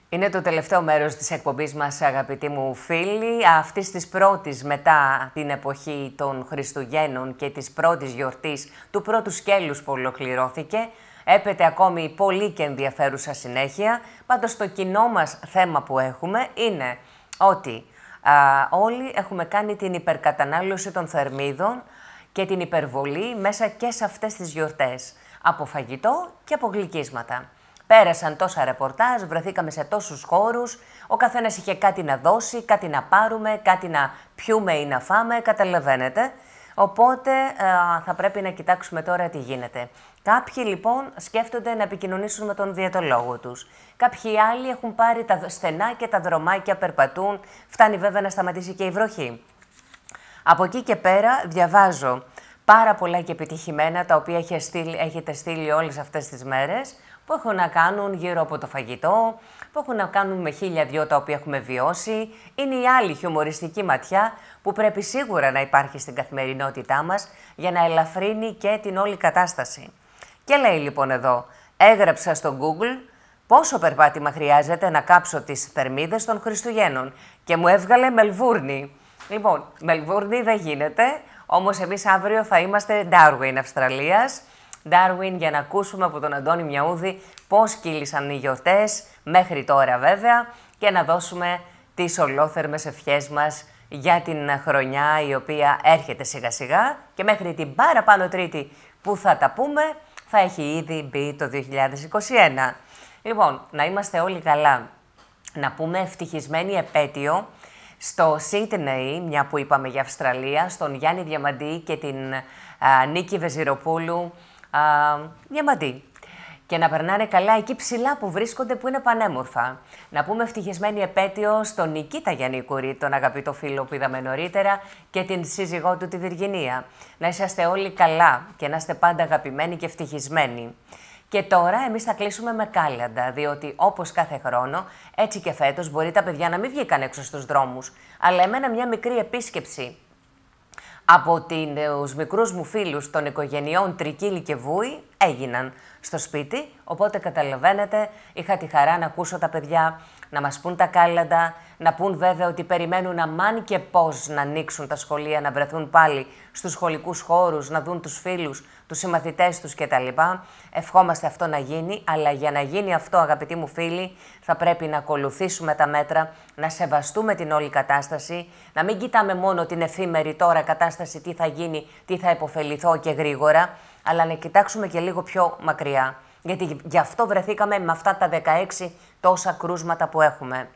Είναι το τελευταίο μέρος της εκπομπής μας, αγαπητοί μου φίλοι, αυτής της πρώτης μετά την εποχή των Χριστουγέννων και της πρώτης γιορτής του πρώτου σκέλους που ολοκληρώθηκε. Έπεται ακόμη πολύ και ενδιαφέρουσα συνέχεια. Πάντως το κοινό μας θέμα που έχουμε είναι ότι όλοι έχουμε κάνει την υπερκατανάλωση των θερμίδων και την υπερβολή μέσα και σε αυτές τις γιορτές, από φαγητό και από γλυκίσματα. Πέρασαν τόσα ρεπορτάζ, βρεθήκαμε σε τόσους χώρους, ο καθένας είχε κάτι να δώσει, κάτι να πάρουμε, κάτι να πιούμε ή να φάμε, καταλαβαίνετε. Οπότε θα πρέπει να κοιτάξουμε τώρα τι γίνεται. Κάποιοι λοιπόν σκέφτονται να επικοινωνήσουν με τον διαιτολόγο τους. Κάποιοι άλλοι έχουν πάρει τα στενά και τα δρομάκια, περπατούν, φτάνει βέβαια να σταματήσει και η βροχή. Από εκεί και πέρα διαβάζω πάρα πολλά και επιτυχημένα τα οποία έχετε στείλει όλες αυτές τις μέρες, που έχουν να κάνουν γύρω από το φαγητό, που έχουν να κάνουν με 1002 τα οποία έχουμε βιώσει. Είναι η άλλη χιουμοριστική ματιά που πρέπει σίγουρα να υπάρχει στην καθημερινότητά μας για να ελαφρύνει και την όλη κατάσταση. Και λέει λοιπόν εδώ, έγραψα στο Google πόσο περπάτημα χρειάζεται να κάψω τις θερμίδες των Χριστουγέννων και μου έβγαλε Μελβούρνη. Λοιπόν, Μελβούρνη δεν γίνεται, όμως εμείς αύριο θα είμαστε Darwin, Αυστραλίας. Darwin, για να ακούσουμε από τον Αντώνη Μιαούδη πώς κύλησαν οι γιορτές, μέχρι τώρα βέβαια, και να δώσουμε τις ολόθερμες ευχές μας για την χρονιά η οποία έρχεται σιγά σιγά και μέχρι την παραπάνω Τρίτη που θα τα πούμε, θα έχει ήδη μπει το 2021. Λοιπόν, να είμαστε όλοι καλά. Να πούμε ευτυχισμένη επέτειο στο Σίδνεϊ, μια που είπαμε για Αυστραλία, στον Γιάννη Διαμαντή και την Νίκη Βεζιροπούλου Διαμαντή. Και να περνάνε καλά εκεί ψηλά που βρίσκονται, που είναι πανέμορφα. Να πούμε ευτυχισμένη επέτειο στον Νικήτα Γιαννικουρή, τον αγαπητό φίλο που είδαμε νωρίτερα, και την σύζυγό του τη Βιργινία. Να είσαστε όλοι καλά και να είστε πάντα αγαπημένοι και ευτυχισμένοι. Και τώρα εμείς θα κλείσουμε με κάλαντα, διότι όπως κάθε χρόνο, έτσι και φέτος μπορεί τα παιδιά να μην βγήκαν έξω στους δρόμους. Αλλά εμένα μια μικρή επίσκεψη από τους μικρούς μου φίλους των οικογενειών Τρικίλη και Βούη έγιναν στο σπίτι, οπότε καταλαβαίνετε, είχα τη χαρά να ακούσω τα παιδιά να μας πούν τα κάλαντα, να πούν βέβαια ότι περιμένουν αμάν και πώς να ανοίξουν τα σχολεία, να βρεθούν πάλι στους σχολικούς χώρους, να δουν τους φίλους, τους συμμαθητές τους κτλ. Ευχόμαστε αυτό να γίνει, αλλά για να γίνει αυτό, αγαπητοί μου φίλοι, θα πρέπει να ακολουθήσουμε τα μέτρα, να σεβαστούμε την όλη κατάσταση, να μην κοιτάμε μόνο την εφήμερη τώρα κατάσταση, τι θα γίνει, τι θα υποφεληθώ και γρήγορα, αλλά να κοιτάξουμε και λίγο πιο μακριά. Γιατί γι' αυτό βρεθήκαμε με αυτά τα 16 τόσα κρούσματα που έχουμε.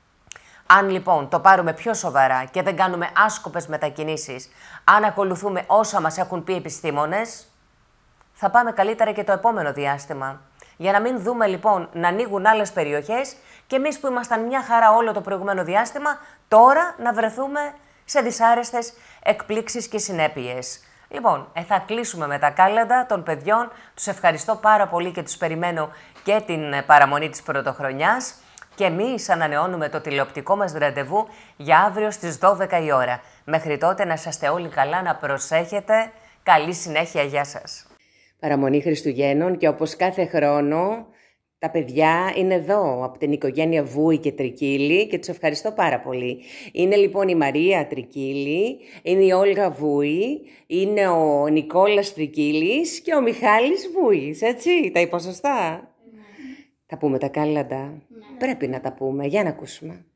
Αν λοιπόν το πάρουμε πιο σοβαρά και δεν κάνουμε άσκοπες μετακινήσεις, αν ακολουθούμε όσα μας έχουν πει επιστήμονες, θα πάμε καλύτερα και το επόμενο διάστημα. Για να μην δούμε λοιπόν να ανοίγουν άλλες περιοχές και εμείς που ήμασταν μια χαρά όλο το προηγούμενο διάστημα, τώρα να βρεθούμε σε δυσάρεστες εκπλήξεις και συνέπειες. Λοιπόν, θα κλείσουμε με τα κάλαντα των παιδιών. Τους ευχαριστώ πάρα πολύ και τους περιμένω και την παραμονή της πρωτοχρονιάς. Και εμείς ανανεώνουμε το τηλεοπτικό μας ραντεβού για αύριο στις 12 η ώρα. Μέχρι τότε να είσαστε όλοι καλά, να προσέχετε. Καλή συνέχεια, γεια σας. Παραμονή Χριστουγέννων και όπως κάθε χρόνο τα παιδιά είναι εδώ από την οικογένεια Βούη και Τρικίλη και τους ευχαριστώ πάρα πολύ. Είναι λοιπόν η Μαρία Τρικίλη, είναι η Όλγα Βούη, είναι ο Νικόλας Τρικίλης και ο Μιχάλης Βούης, έτσι, τα είπα σωστά? Ναι. Θα πούμε τα κάλαντα? Ναι. Πρέπει να τα πούμε, για να ακούσουμε. 1, 2, 3.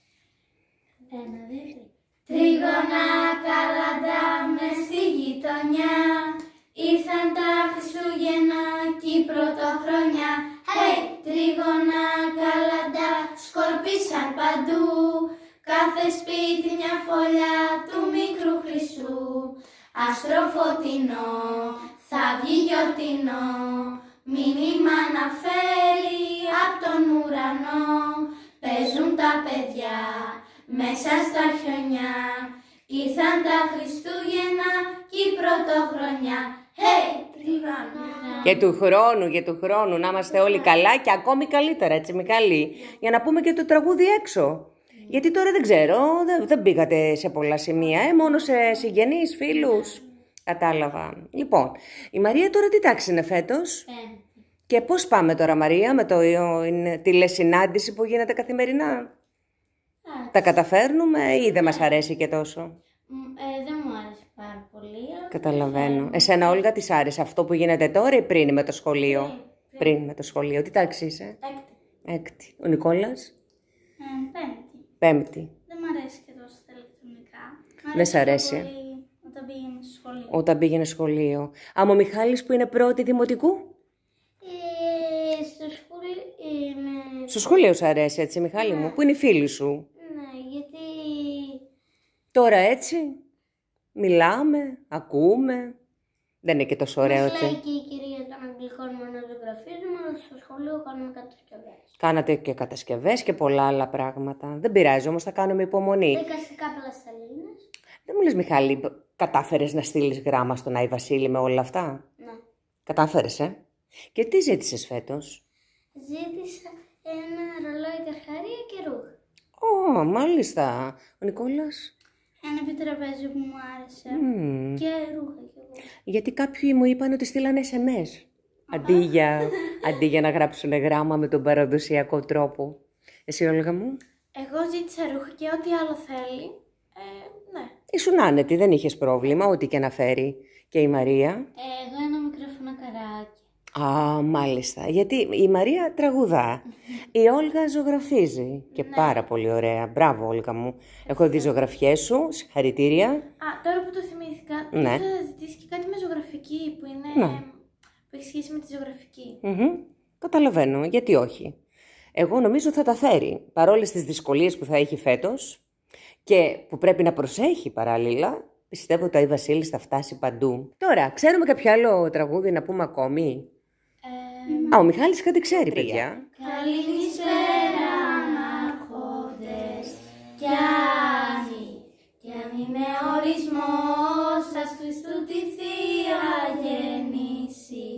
Τρίγωνα κάλαντα μες στη γειτονιά, ήρθαν τα Χριστούγεννα κι η πρωτοχρονιά. Hey! Τρίγωνα κάλαντα σκορπίσαν παντού, κάθε σπίτι μια φωλιά του μικρού Χριστού. Άστρο φωτεινό, θα βγει γιορτινό, μήνυμα να φέρει απ' τον ουρανό. Παίζουν τα παιδιά μέσα στα χιονιά, ήρθαν τα Χριστούγεννα κι η πρωτοχρονιά. Hey! Και του χρόνου να είμαστε όλοι καλά και ακόμη καλύτερα, έτσι Μιχάλη, για να πούμε και το τραγούδι έξω. Γιατί τώρα δεν ξέρω, δεν πήγατε σε πολλά σημεία, μόνο σε συγγενείς, φίλους. Κατάλαβα. Λοιπόν, η Μαρία τώρα τι τάξη είναι φέτος? Και πώς πάμε τώρα, Μαρία, με τηλεσυνάντηση που γίνεται καθημερινά? Τα καταφέρνουμε ή δεν μας αρέσει και τόσο? Δεν μου άρεσε πάρα πολύ. Καταλαβαίνω. Εσένα, Όλγα, της άρεσε αυτό που γίνεται τώρα ή πριν με το σχολείο? Πριν με το σχολείο. Τι τάξη είσαι? Έκτη. Ο Νικόλας? Πέμπτη. Δεν μου αρέσει και τόσο τα ηλεκτρονικά. Δεν σ' αρέσει? Πολύ όταν πήγαινε στο σχολείο. Όταν πήγαινε σχολείο. Άμα ο Μιχάλης που είναι πρώτη δημοτικού? Στο σχολείο σ' αρέσει, έτσι, Μιχάλη μου, που είναι η φίλη σου? Ναι, γιατί... Τώρα έτσι, μιλάμε, ακούμε, δεν είναι και τόσο ωραίο, έτσι. Μας λέει και η κυρία των Αγγλικών μόνο να ζωγραφίζουμε, αλλά στο σχολείο κάνουμε κατασκευές. Κάνατε και κατασκευές και πολλά άλλα πράγματα. Δεν πειράζει, όμως θα κάνουμε υπομονή. Δικαστικά πλαστελίνες. Δεν μου λες, Μιχάλη, κατάφερες να στείλεις γράμμα στον Άι Βασίλη με όλα αυτά? Ναι. Κατάφερες, Και τι ζήτησες φέτος? Ζήτησα ένα ρολόι καρχαρία και ρούχα. Μάλιστα. Ο Νικόλας? Ένα επιτραπέζιο που μου άρεσε. Και ρούχα κι εγώ. Γιατί κάποιοι μου είπαν ότι στείλανε SMS. Αντί για να γράψουν γράμμα με τον παραδοσιακό τρόπο. Εσύ, Όλγα μου? Εγώ ζήτησα ρούχα και ό,τι άλλο θέλει. Ναι. Ήσουν άνετη, δεν είχες πρόβλημα, ό,τι και να φέρει. Και η Μαρία? Εγώ ένα μικρό φωνακαράκι. Μάλιστα. Γιατί η Μαρία τραγουδά. Η Όλγα ζωγραφίζει. Και πάρα πολύ ωραία. Μπράβο, Όλγα μου. Έχω δει ζωγραφιές σου. Συγχαρητήρια. Τώρα που το θυμήθηκα, είχα ζητήσει και κάτι με ζωγραφική που είναι... που έχει σχέση με τη ζωγραφική. Καταλαβαίνω. Γιατί όχι. Εγώ νομίζω θα τα φέρει. Παρόλες τις δυσκολίες που θα έχει φέτος και που πρέπει να προσέχει παράλληλα, πιστεύω ότι ο Άι Βασίλης θα φτάσει παντού. Τώρα, ξέρουμε κάποιο άλλο τραγούδι να πούμε ακόμη? Ο Μιχάλης κάτι ξέρει, παιδιά. Καλησπέρα, άρχοντες, κι αν είναι ορισμός σας Χριστού τη Θεία γεννήσει,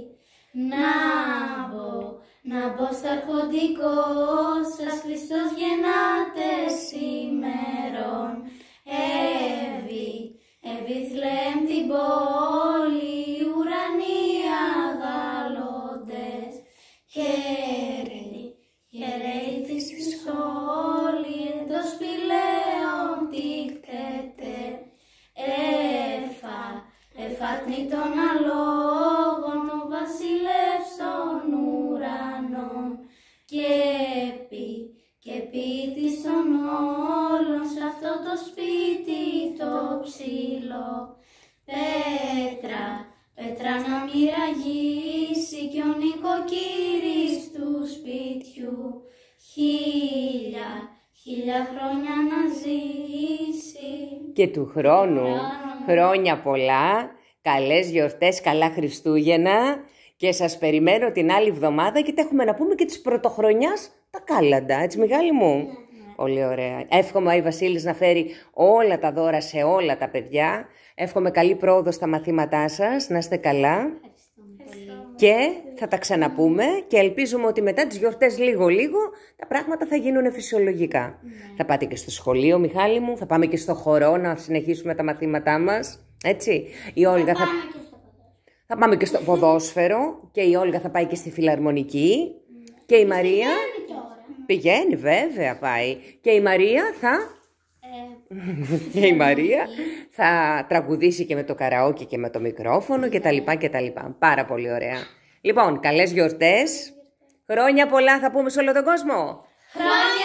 να μπω στα αρχοντικό σας Χριστός γεννάτε σήμερον. Εβιθλέμ την πόλη, ουρανοί αγαλώντες, χαιρέι της όλοι, εντός φυλαίων τύχτεται, εφάτνη των αλόγων, των βασιλεύς των ουρανών, και πίτης των όλων σ' αυτό το σπίτι το ψηλό. Πέτρα να μοιραγήσει κι ο νοικοκύρης του σπιτιού, χίλια χρόνια να ζήσει. Και του χρόνου, χρόνια πολλά, καλές γιορτές, καλά Χριστούγεννα και σας περιμένω την άλλη εβδομάδα γιατί έχουμε να πούμε και της πρωτοχρονιάς τα κάλαντα, έτσι Μιχάλη μου? Πολύ ωραία. Εύχομαι ο Άι Βασίλης να φέρει όλα τα δώρα σε όλα τα παιδιά. Εύχομαι καλή πρόοδο στα μαθήματά σας, να είστε καλά. Και θα τα ξαναπούμε και ελπίζουμε ότι μετά τις γιορτές λίγο-λίγο τα πράγματα θα γίνουν φυσιολογικά. Θα πάτε και στο σχολείο, Μιχάλη μου, θα πάμε και στο χορό να συνεχίσουμε τα μαθήματά μας, έτσι. Η Όλγα θα πάμε και στο ποδόσφαιρο και η Όλγα θα πάει και στη φιλαρμονική και η Μαρία... Πηγαίνει, βέβαια πάει. Και η Μαρία και η Μαρία θα τραγουδήσει και με το καραόκι και με το μικρόφωνο και τα λοιπά και τα λοιπά. Πάρα πολύ ωραία. Λοιπόν, καλές γιορτές. Χρόνια πολλά θα πούμε σε όλο τον κόσμο. Χρόνια